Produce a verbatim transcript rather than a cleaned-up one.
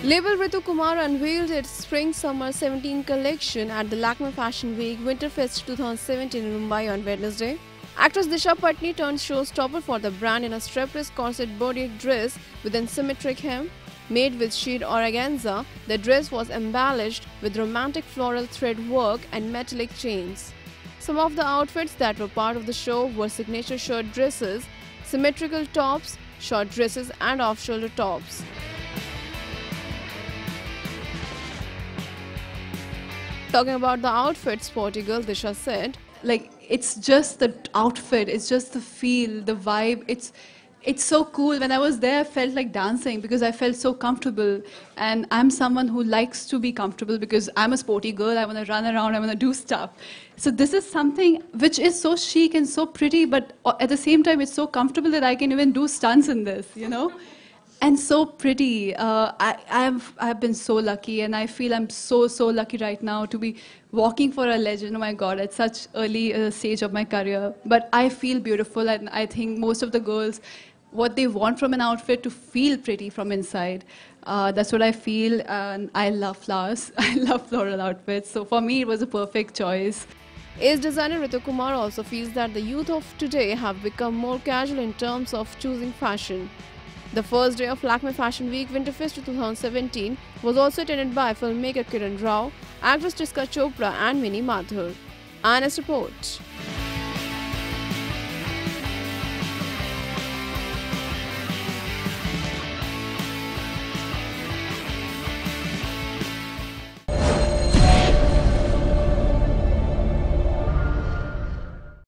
Label Ritu Kumar unveiled its Spring-Summer seventeen collection at the Lakme Fashion Week Winter Festive twenty seventeen in Mumbai on Wednesday. Actress Disha Patani turned showstopper for the brand in a strapless corset bodice dress with an asymmetric hem. Made with sheer organza, the dress was embellished with romantic floral thread work and metallic chains. Some of the outfits that were part of the show were signature shirt dresses, symmetrical tops, short dresses and off-shoulder tops. Talking about the outfit, sporty girl Disha said, like, it's just the outfit, it's just the feel, the vibe. It's it's so cool. When I was there, I felt like dancing because I felt so comfortable. And I'm someone who likes to be comfortable because I'm a sporty girl. I want to run around, I want to do stuff. So this is something which is so chic and so pretty, but at the same time, it's so comfortable that I can even do stunts in this, you know? And so pretty. Uh, I, I've, I've been so lucky, and I feel I'm so, so lucky right now to be walking for a legend, oh my God, at such early uh, stage of my career. But I feel beautiful, and I think most of the girls, what they want from an outfit to feel pretty from inside. Uh, that's what I feel, and I love flowers. I love floral outfits. So for me, it was a perfect choice. Ace designer Ritu Kumar also feels that the youth of today have become more casual in terms of choosing fashion. The first day of Lakme Fashion Week Winter Festive twenty seventeen was also attended by filmmaker Kiran Rao, actress Disha Chopra and Minnie Mathur. Honest report.